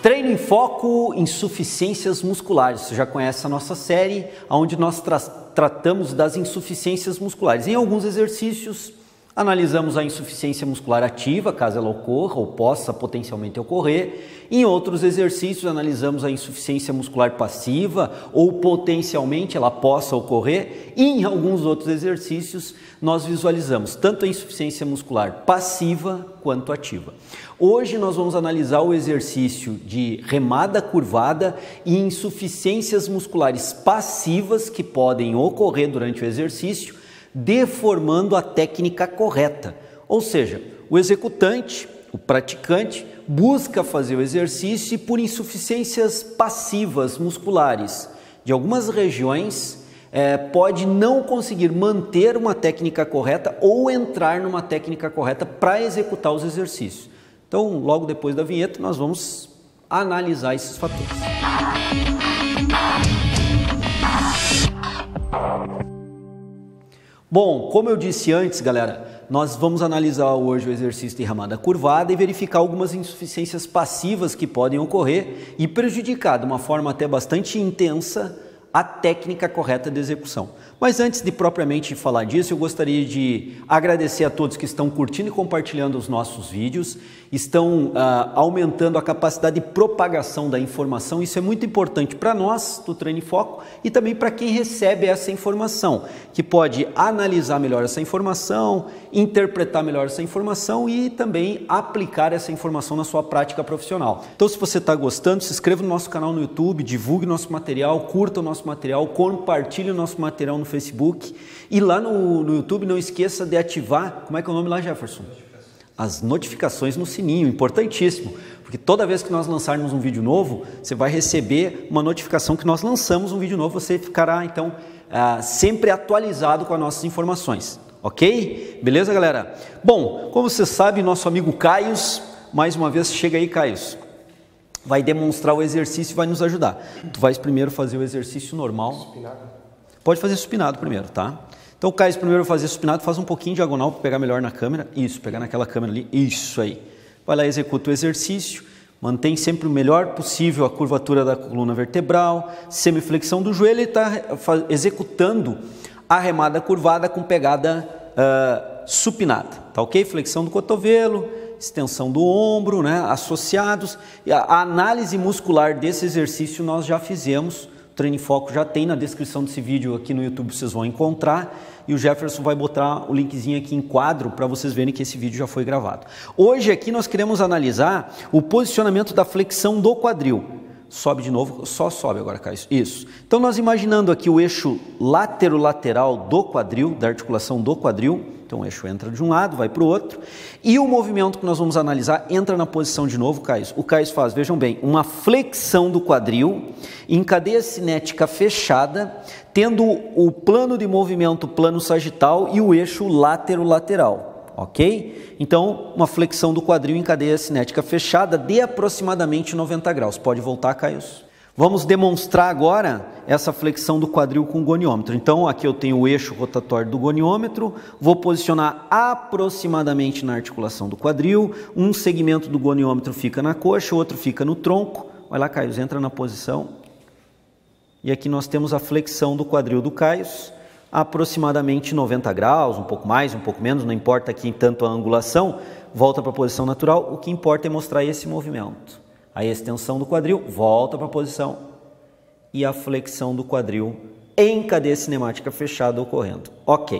Treino em Foco, insuficiências musculares. Você já conhece a nossa série, onde nós tratamos das insuficiências musculares. Em alguns exercícios, analisamos a insuficiência muscular ativa, caso ela ocorra ou possa potencialmente ocorrer. Em outros exercícios, analisamos a insuficiência muscular passiva ou potencialmente ela possa ocorrer. E em alguns outros exercícios, nós visualizamos tanto a insuficiência muscular passiva quanto ativa. Hoje nós vamos analisar o exercício de remada curvada e insuficiências musculares passivas que podem ocorrer durante o exercício, deformando a técnica correta. Ou seja, o executante, o praticante, busca fazer o exercício e por insuficiências passivas musculares de algumas regiões, pode não conseguir manter uma técnica correta ou entrar numa técnica correta para executar os exercícios. Então, logo depois da vinheta, nós vamos analisar esses fatores. Bom, como eu disse antes, galera, nós vamos analisar hoje o exercício de remada curvada e verificar algumas insuficiências passivas que podem ocorrer e prejudicar de uma forma até bastante intensa a técnica correta de execução. Mas antes de propriamente falar disso, eu gostaria de agradecer a todos que estão curtindo e compartilhando os nossos vídeos, estão aumentando a capacidade de propagação da informação. Isso é muito importante para nós do Treino em Foco e também para quem recebe essa informação, que pode analisar melhor essa informação, interpretar melhor essa informação e também aplicar essa informação na sua prática profissional. Então, se você está gostando, se inscreva no nosso canal no YouTube, divulgue nosso material, curta o nosso material, compartilhe o nosso material no Facebook e lá no YouTube não esqueça de ativar, como é que é o nome lá, Jefferson? As notificações no sininho, importantíssimo, porque toda vez que nós lançarmos um vídeo novo, você vai receber uma notificação que nós lançamos um vídeo novo, você ficará então sempre atualizado com as nossas informações, ok? Beleza, galera? Bom, como você sabe, nosso amigo Caios, mais uma vez, chega aí, Caios, vai demonstrar o exercício e vai nos ajudar. Tu vais primeiro fazer o exercício normal. Supinado. Pode fazer supinado primeiro, tá? Então, Caio, primeiro vai fazer supinado, faz um pouquinho diagonal para pegar melhor na câmera. Isso, pegar naquela câmera ali. Isso aí. Vai lá, executa o exercício. Mantém sempre o melhor possível a curvatura da coluna vertebral, semiflexão do joelho e está executando a remada curvada com pegada supinada, tá ok? Flexão do cotovelo, extensão do ombro, né? Associados. E a análise muscular desse exercício nós já fizemos. O Treino em Foco já tem na descrição desse vídeo aqui no YouTube, vocês vão encontrar. E o Jefferson vai botar o linkzinho aqui em quadro para vocês verem que esse vídeo já foi gravado. Hoje aqui nós queremos analisar o posicionamento da flexão do quadril. Sobe de novo, só sobe agora, Caio. Isso. Então nós imaginando aqui o eixo látero-lateral do quadril, da articulação do quadril. Então o eixo entra de um lado, vai para o outro. E o movimento que nós vamos analisar entra na posição de novo, Caio. O Caio faz, vejam bem, uma flexão do quadril em cadeia cinética fechada, tendo o plano de movimento plano sagital e o eixo látero-lateral, ok? Então, uma flexão do quadril em cadeia cinética fechada de aproximadamente 90 graus. Pode voltar, Caio? Vamos demonstrar agora essa flexão do quadril com o goniômetro. Então, aqui eu tenho o eixo rotatório do goniômetro, vou posicionar aproximadamente na articulação do quadril, um segmento do goniômetro fica na coxa, o outro fica no tronco. Vai lá, Caio, entra na posição. E aqui nós temos a flexão do quadril do Caio, aproximadamente 90 graus, um pouco mais, um pouco menos, não importa aqui tanto a angulação, volta para a posição natural, o que importa é mostrar esse movimento. A extensão do quadril, volta para a posição e a flexão do quadril em cadeia cinemática fechada ocorrendo. Ok.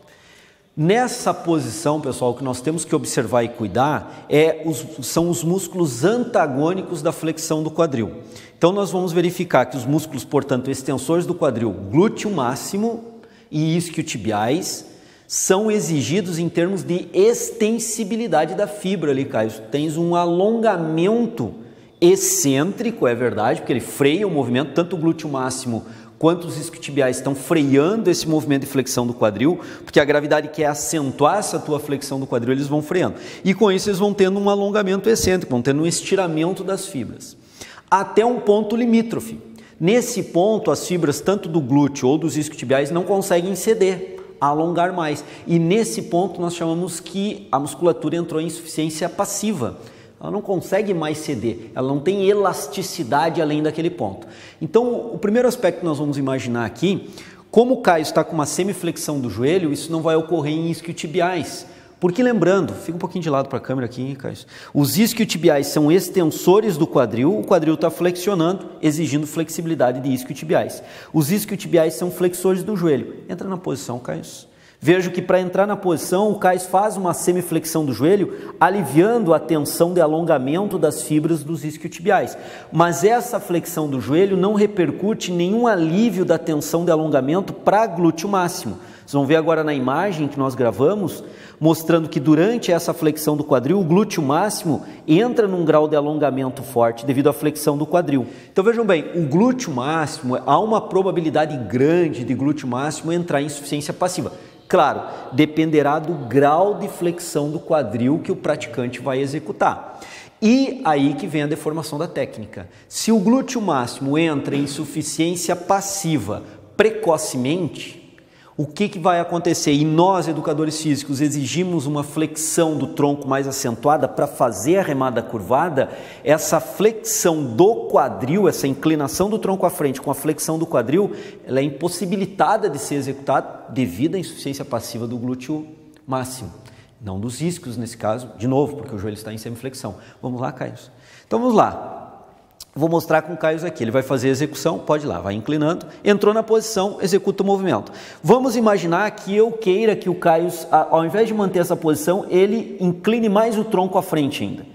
Nessa posição, pessoal, o que nós temos que observar e cuidar são os músculos antagônicos da flexão do quadril. Então, nós vamos verificar que os músculos, portanto, extensores do quadril, glúteo máximo e isquiotibiais, são exigidos em termos de extensibilidade da fibra ali, Caio. Tens um alongamento excêntrico, é verdade, porque ele freia o movimento, tanto o glúteo máximo quanto os isquiotibiais estão freando esse movimento de flexão do quadril, porque a gravidade quer acentuar essa tua flexão do quadril, eles vão freando. E com isso eles vão tendo um alongamento excêntrico, vão tendo um estiramento das fibras, até um ponto limítrofe. Nesse ponto, as fibras tanto do glúteo ou dos isquiotibiais não conseguem ceder, alongar mais. E nesse ponto nós chamamos que a musculatura entrou em insuficiência passiva. ela não consegue mais ceder, ela não tem elasticidade além daquele ponto. Então, o primeiro aspecto que nós vamos imaginar aqui, como o Caio está com uma semiflexão do joelho, isso não vai ocorrer em isquiotibiais. Porque lembrando, fica um pouquinho de lado para a câmera aqui, Caio. Os isquiotibiais são extensores do quadril, o quadril está flexionando, exigindo flexibilidade de isquiotibiais. Os isquiotibiais são flexores do joelho. Entra na posição, Caio. Vejo que para entrar na posição, o Caio faz uma semiflexão do joelho, aliviando a tensão de alongamento das fibras dos isquiotibiais. Mas essa flexão do joelho não repercute em nenhum alívio da tensão de alongamento para glúteo máximo. Vocês vão ver agora na imagem que nós gravamos, mostrando que durante essa flexão do quadril, o glúteo máximo entra num grau de alongamento forte devido à flexão do quadril. Então vejam bem, o glúteo máximo, há uma probabilidade grande de glúteo máximo entrar em insuficiência passiva. Claro, dependerá do grau de flexão do quadril que o praticante vai executar. E aí que vem a deformação da técnica. Se o glúteo máximo entra em insuficiência passiva precocemente, o que vai acontecer? E nós, educadores físicos, exigimos uma flexão do tronco mais acentuada para fazer a remada curvada. Essa flexão do quadril, essa inclinação do tronco à frente com a flexão do quadril, ela é impossibilitada de ser executada devido à insuficiência passiva do glúteo máximo. Não dos isquios nesse caso, de novo, porque o joelho está em semiflexão. Vamos lá, Caio? Então vamos lá. Vou mostrar com o Caio aqui, ele vai fazer a execução, pode ir lá, vai inclinando, entrou na posição, executa o movimento. Vamos imaginar que eu queira que o Caio, ao invés de manter essa posição, ele incline mais o tronco à frente ainda.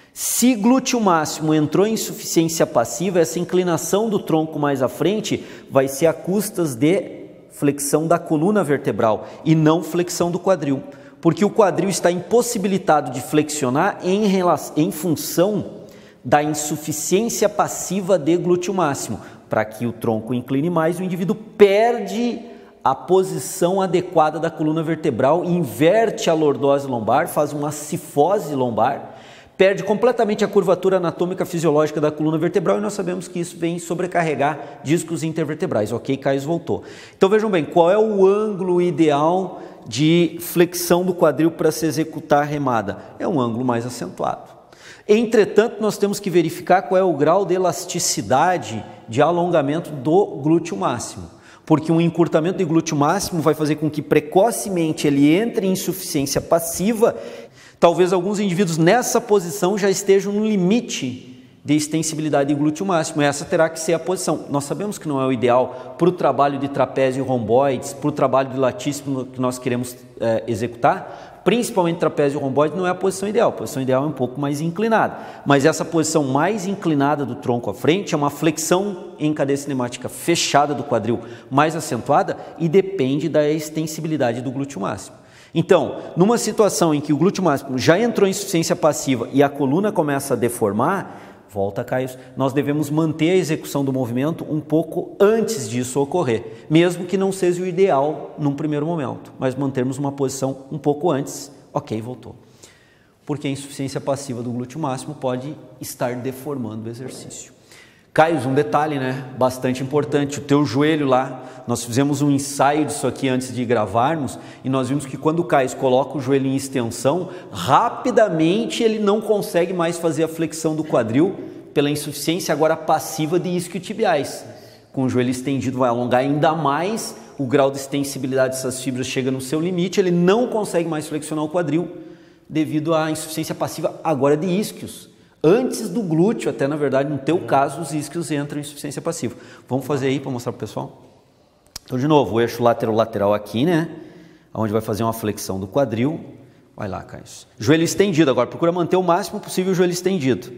Se glúteo máximo entrou em insuficiência passiva, essa inclinação do tronco mais à frente vai ser a custas de flexão da coluna vertebral e não flexão do quadril, porque o quadril está impossibilitado de flexionar em função da insuficiência passiva de glúteo máximo. Para que o tronco incline mais, o indivíduo perde a posição adequada da coluna vertebral, inverte a lordose lombar, faz uma cifose lombar, perde completamente a curvatura anatômica fisiológica da coluna vertebral e nós sabemos que isso vem sobrecarregar discos intervertebrais. Ok, Caio voltou. Então vejam bem, qual é o ângulo ideal de flexão do quadril para se executar a remada? É um ângulo mais acentuado. Entretanto, nós temos que verificar qual é o grau de elasticidade de alongamento do glúteo máximo, porque um encurtamento de glúteo máximo vai fazer com que precocemente ele entre em insuficiência passiva. Talvez alguns indivíduos nessa posição já estejam no limite de extensibilidade de glúteo máximo, essa terá que ser a posição. Nós sabemos que não é o ideal para o trabalho de trapézio romboides, para o trabalho de latíssimo que nós queremos executar, principalmente trapézio romboide não é a posição ideal, a posição ideal é um pouco mais inclinada, mas essa posição mais inclinada do tronco à frente é uma flexão em cadeia cinemática fechada do quadril mais acentuada e depende da extensibilidade do glúteo máximo. Então, numa situação em que o glúteo máximo já entrou em insuficiência passiva e a coluna começa a deformar, volta, Caio, nós devemos manter a execução do movimento um pouco antes disso ocorrer, mesmo que não seja o ideal num primeiro momento, mas mantermos uma posição um pouco antes. Ok, voltou. Porque a insuficiência passiva do glúteo máximo pode estar deformando o exercício. Caio, um detalhe, né? Bastante importante, o teu joelho lá, nós fizemos um ensaio disso aqui antes de gravarmos e nós vimos que quando o Caio coloca o joelho em extensão, rapidamente ele não consegue mais fazer a flexão do quadril pela insuficiência agora passiva de isquiotibiais. Com o joelho estendido vai alongar ainda mais, o grau de extensibilidade dessas fibras chega no seu limite, ele não consegue mais flexionar o quadril devido à insuficiência passiva agora de isquios. Antes do glúteo, até na verdade, no teu caso, os isquios entram em insuficiência passiva. Vamos fazer aí para mostrar para o pessoal? Então, de novo, o eixo lateral aqui, né? Onde vai fazer uma flexão do quadril. Vai lá, Caio. Joelho estendido. Agora, procura manter o máximo possível o joelho estendido.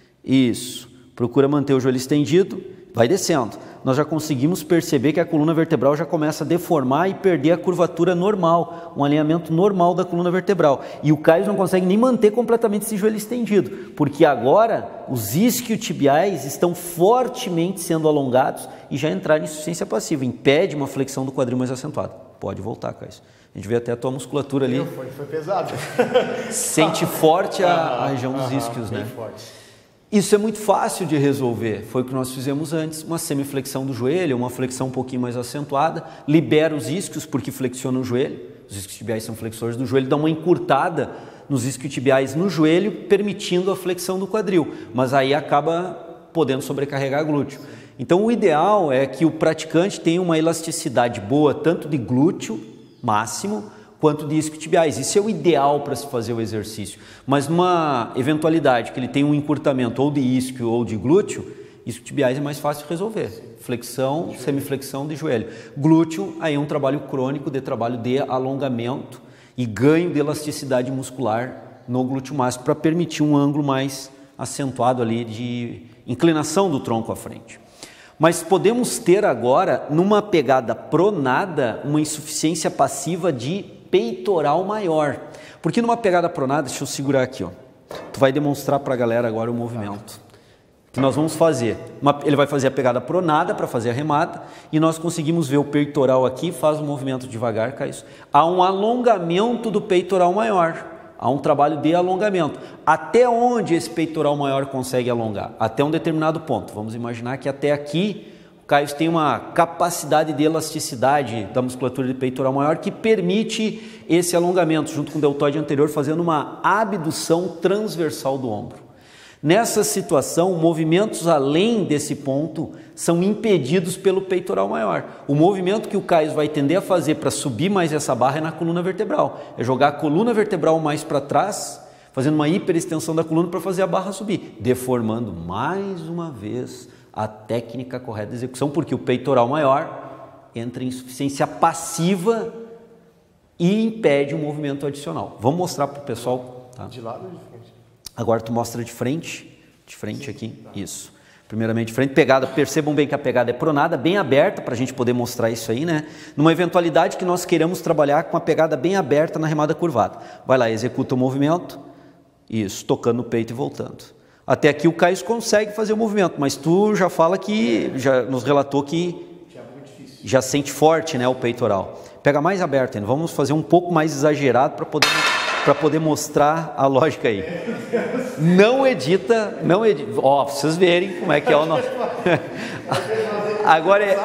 Isso. Procura manter o joelho estendido. Vai descendo. Nós já conseguimos perceber que a coluna vertebral já começa a deformar e perder a curvatura normal, um alinhamento normal da coluna vertebral. E o Caio não consegue nem manter completamente esse joelho estendido, porque agora os isquiotibiais estão fortemente sendo alongados e já entraram em insuficiência passiva, impede uma flexão do quadril mais acentuada. Pode voltar, Caio. A gente vê até a tua musculatura ali. Foi pesado. Sente forte a região dos isquios, né? Forte. Isso é muito fácil de resolver, foi o que nós fizemos antes, uma semiflexão do joelho, uma flexão um pouquinho mais acentuada, libera os isquios porque flexiona o joelho, os isquiotibiais são flexores do joelho, dá uma encurtada nos isquiotibiais no joelho, permitindo a flexão do quadril, mas aí acaba podendo sobrecarregar glúteo. Então o ideal é que o praticante tenha uma elasticidade boa, tanto de glúteo máximo, quanto de isquiotibiais. Isso é o ideal para se fazer o exercício. Mas numa eventualidade que ele tem um encurtamento ou de isquio ou de glúteo, isquiotibiais é mais fácil de resolver. Flexão, semiflexão de joelho. Glúteo, aí é um trabalho crônico de trabalho de alongamento e ganho de elasticidade muscular no glúteo máximo para permitir um ângulo mais acentuado ali de inclinação do tronco à frente. Mas podemos ter agora, numa pegada pronada, uma insuficiência passiva de peitoral maior. Porque numa pegada pronada, deixa eu segurar aqui, ó. Tu vai demonstrar para a galera agora o movimento que nós vamos fazer. Ele vai fazer a pegada pronada para fazer a remada e nós conseguimos ver o peitoral aqui, faz um movimento devagar, Caio. Há um alongamento do peitoral maior. Há um trabalho de alongamento. Até onde esse peitoral maior consegue alongar? Até um determinado ponto. Vamos imaginar que até aqui o Caio tem uma capacidade de elasticidade da musculatura de peitoral maior que permite esse alongamento, junto com o deltoide anterior, fazendo uma abdução transversal do ombro. Nessa situação, movimentos além desse ponto são impedidos pelo peitoral maior. O movimento que o Caio vai tender a fazer para subir mais essa barra é na coluna vertebral. É jogar a coluna vertebral mais para trás, fazendo uma hiperextensão da coluna para fazer a barra subir, deformando mais uma vez a técnica correta de execução, porque o peitoral maior entra em insuficiência passiva e impede um movimento adicional. Vamos mostrar para o pessoal. Tá? De lado ou de frente? Agora tu mostra de frente aqui, isso. Primeiramente de frente, pegada, percebam bem que a pegada é pronada, bem aberta, para a gente poder mostrar isso aí, né? Numa eventualidade que nós queiramos trabalhar com a pegada bem aberta na remada curvada. Vai lá, executa o movimento, isso, tocando no peito e voltando. Até aqui o Caio consegue fazer o movimento, mas tu já fala que, já nos relatou que já sente forte, né, o peitoral. Pega mais aberto ainda, vamos fazer um pouco mais exagerado para poder mostrar a lógica aí. Não edita, ó, pra vocês verem como é que é o nosso. Agora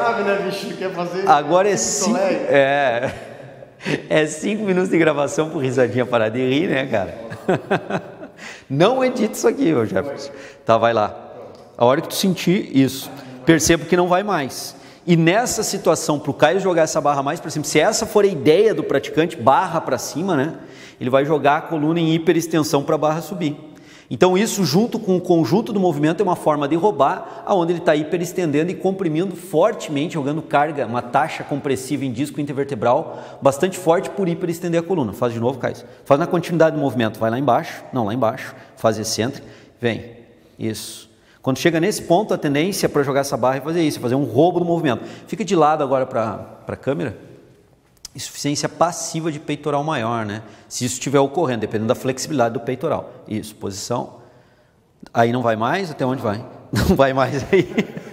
é 5 minutos de gravação por risadinha para de rir, né, cara? Não edita isso aqui, ô Jefferson. Tá, vai lá. A hora que tu sentir isso, percebo que não vai mais. E nessa situação, para o Caio jogar essa barra mais para cima, se essa for a ideia do praticante, barra para cima, né? Ele vai jogar a coluna em hiperextensão para a barra subir. Então isso, junto com o conjunto do movimento, é uma forma de roubar, onde ele está hiperestendendo e comprimindo fortemente, jogando carga, uma taxa compressiva em disco intervertebral, bastante forte por hiperestender a coluna. Faz de novo, Caio. Faz na continuidade do movimento. Vai lá embaixo, faz excêntrico, vem. Isso. Quando chega nesse ponto, a tendência para jogar essa barra é fazer isso, fazer um roubo do movimento. Fica de lado agora para a câmera. Insuficiência passiva de peitoral maior, né? Se isso estiver ocorrendo, dependendo da flexibilidade do peitoral. Isso, posição. Aí não vai mais? Até onde vai? Não vai mais aí.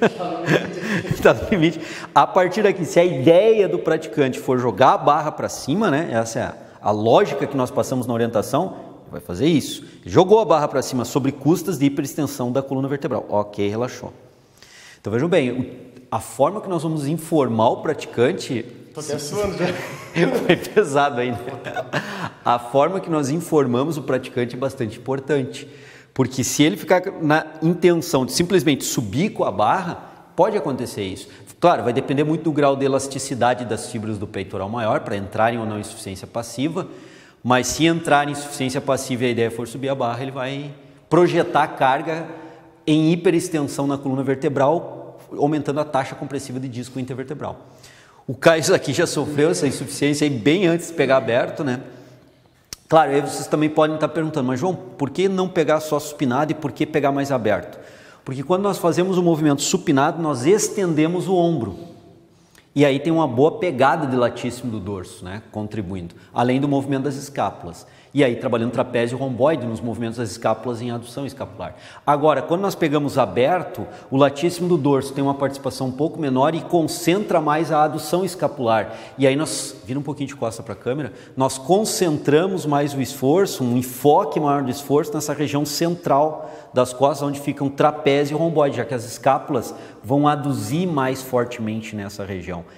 Está no limite. A partir daqui, se a ideia do praticante for jogar a barra para cima, né? Essa é a lógica que nós passamos na orientação, vai fazer isso. Jogou a barra para cima sobre custas de hiperextensão da coluna vertebral. Ok, relaxou. Então vejam bem, a forma que nós vamos informar o praticante... Tô até suando já. Foi pesado ainda. A forma que nós informamos o praticante é bastante importante, porque se ele ficar na intenção de simplesmente subir com a barra, pode acontecer isso. Claro, vai depender muito do grau de elasticidade das fibras do peitoral maior para entrarem ou não em insuficiência passiva, mas se entrar em insuficiência passiva e a ideia for subir a barra, ele vai projetar a carga em hiperextensão na coluna vertebral, aumentando a taxa compressiva de disco intervertebral. O Caio aqui já sofreu essa insuficiência aí bem antes de pegar aberto, né? Claro, aí vocês também podem estar perguntando, mas João, por que não pegar só supinado e por que pegar mais aberto? Porque quando nós fazemos o movimento supinado, nós estendemos o ombro. E aí tem uma boa pegada de latíssimo do dorso, né? Contribuindo, além do movimento das escápulas. E aí trabalhando trapézio romboide nos movimentos das escápulas em adução escapular. Agora, quando nós pegamos aberto, o latíssimo do dorso tem uma participação um pouco menor e concentra mais a adução escapular. E aí nós, vira um pouquinho de costa para a câmera, nós concentramos mais o esforço, um enfoque maior do esforço nessa região central das costas, onde ficam trapézio e romboide, já que as escápulas vão aduzir mais fortemente nessa região.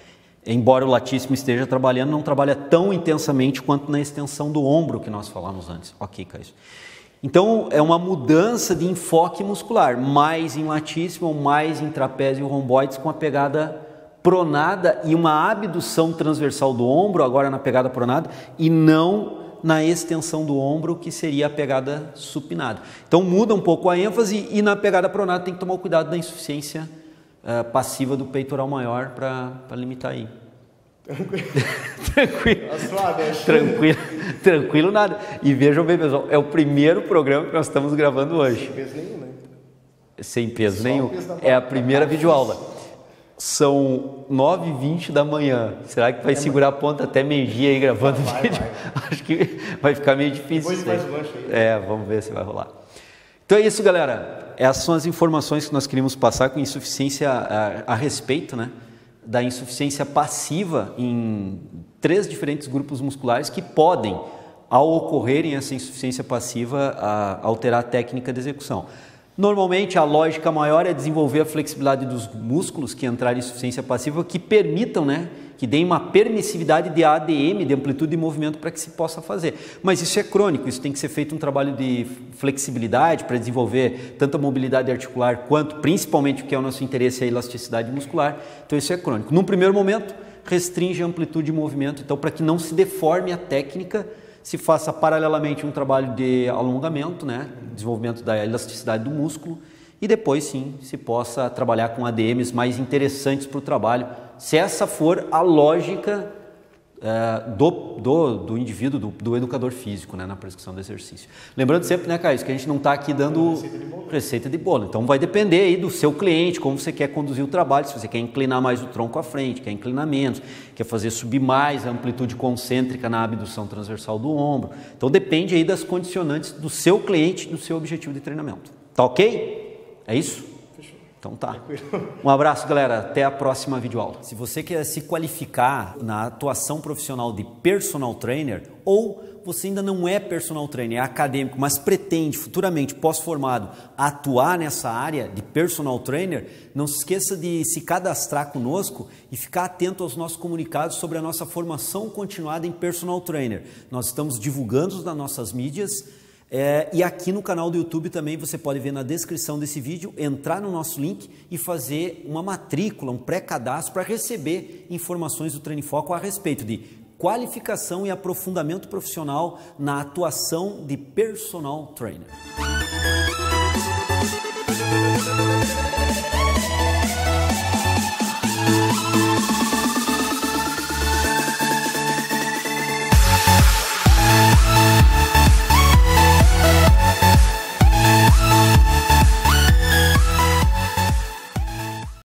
embora o latíssimo esteja trabalhando, não trabalha tão intensamente quanto na extensão do ombro que nós falamos antes. Ok, Caio. Então, é uma mudança de enfoque muscular, mais em latíssimo, mais em trapézio e romboides com a pegada pronada e uma abdução transversal do ombro, agora na pegada pronada, e não na extensão do ombro, que seria a pegada supinada. Então, muda um pouco a ênfase e na pegada pronada tem que tomar o cuidado da insuficiência passiva do peitoral maior para limitar aí. Tranquilo nada. E vejam bem, pessoal, é o primeiro programa que nós estamos gravando hoje. Sem peso nenhum, né? Sem peso nenhum. É a primeira videoaula. São 9h20 da manhã. Será que vai segurar a ponta até meio-dia aí gravando vídeo? Acho que vai ficar meio difícil. Depois faz o lanche aí. Vamos ver se vai rolar. Então é isso, galera. Essas são as informações que nós queríamos passar com insuficiência a respeito, né? Da insuficiência passiva em 3 diferentes grupos musculares que podem, ao ocorrerem essa insuficiência passiva, alterar a técnica de execução. Normalmente, a lógica maior é desenvolver a flexibilidade dos músculos que entrarem em insuficiência passiva, que permitam, né, que deem uma permissividade de ADM, de amplitude de movimento, para que se possa fazer. Mas isso é crônico, isso tem que ser feito um trabalho de flexibilidade para desenvolver tanto a mobilidade articular quanto, principalmente, o que é o nosso interesse, a elasticidade muscular. Então, isso é crônico. Num primeiro momento, restringe a amplitude de movimento, então, para que não se deforme a técnica, se faça paralelamente um trabalho de alongamento, né, desenvolvimento da elasticidade do músculo, e depois sim se possa trabalhar com ADMs mais interessantes para o trabalho, se essa for a lógica do indivíduo, do educador físico, né, na prescrição do exercício. Lembrando sempre, né, Caio, que a gente não está aqui dando receita de bolo. Então vai depender aí do seu cliente, como você quer conduzir o trabalho, se você quer inclinar mais o tronco à frente, quer inclinar menos, quer fazer subir mais a amplitude concêntrica na abdução transversal do ombro. Então depende aí das condicionantes do seu cliente, do seu objetivo de treinamento. Tá ok? É isso? Então tá. Um abraço, galera. Até a próxima videoaula. Se você quer se qualificar na atuação profissional de personal trainer, ou você ainda não é personal trainer, é acadêmico, mas pretende futuramente, pós-formado, atuar nessa área de personal trainer, não se esqueça de se cadastrar conosco e ficar atento aos nossos comunicados sobre a nossa formação continuada em personal trainer. Nós estamos divulgando nas nossas mídias. E aqui no canal do YouTube também você pode ver na descrição desse vídeo, entrar no nosso link e fazer uma matrícula, um pré-cadastro para receber informações do Treino em Foco a respeito de qualificação e aprofundamento profissional na atuação de personal trainer.